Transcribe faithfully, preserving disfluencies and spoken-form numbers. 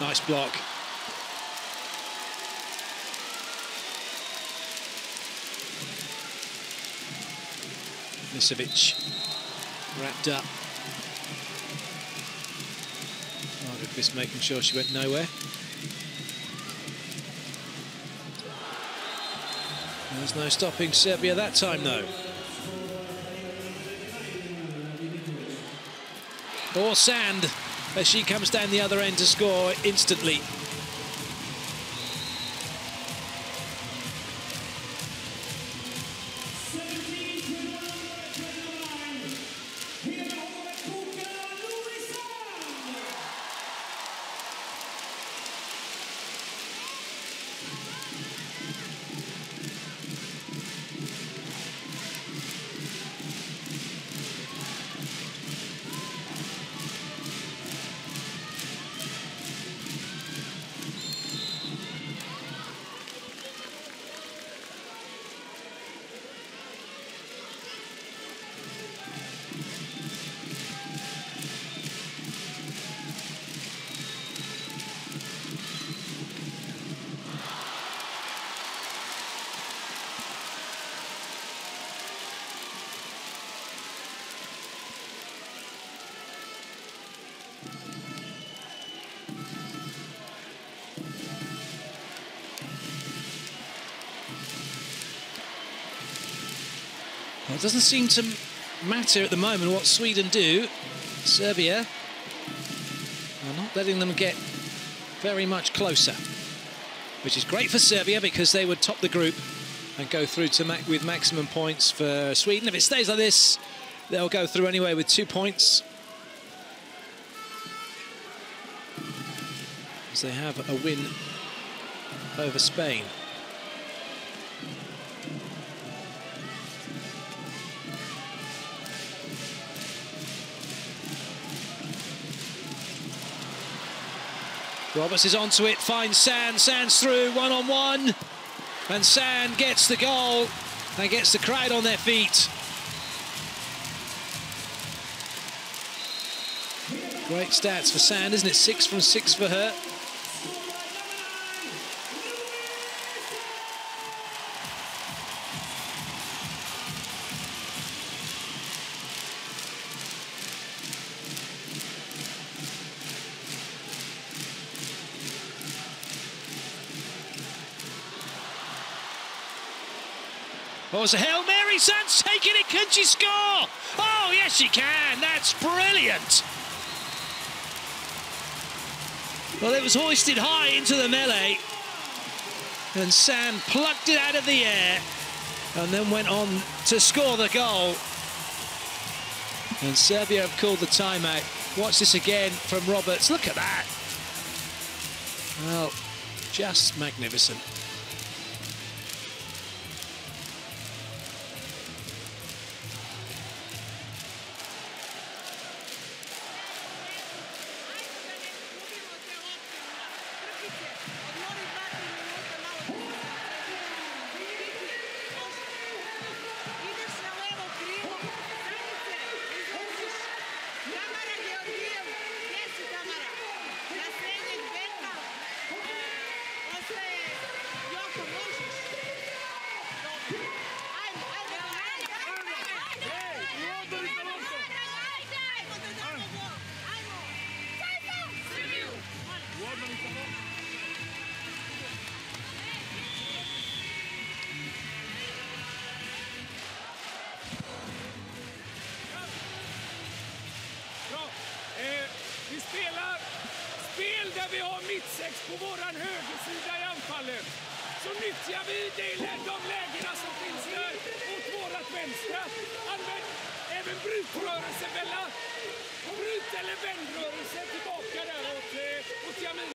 nice block. Misevic wrapped up. Margaret making sure she went nowhere. There's no stopping Serbia that time, though. Or Sand, as she comes down the other end to score instantly. Well, it doesn't seem to matter at the moment what Sweden do. Serbia are not letting them get very much closer, which is great for Serbia because they would top the group and go through to ma with maximum points for Sweden. If it stays like this, they'll go through anyway with two points. As they have a win over Spain. Roberts is onto it, finds Sand, Sand's through, one on one, and Sand gets the goal and gets the crowd on their feet. Great stats for Sand, isn't it? Six from six for her. Oh, it's a Hail Mary, Sand's taking it, can she score? Oh, yes she can, that's brilliant. Well, it was hoisted high into the melee, and Sand plucked it out of the air, and then went on to score the goal. And Serbia have called the timeout. Watch this again from Roberts, look at that. Well, just magnificent. Vi spelar spel där vi har mittsex på våran högersida i anfallet. Så nyttjar vi det, de lägena som finns där åt vårat vänstra. Använd även brytrörelse, Bella. Bryt eller vändrörelse tillbaka där åt, åt Jamin.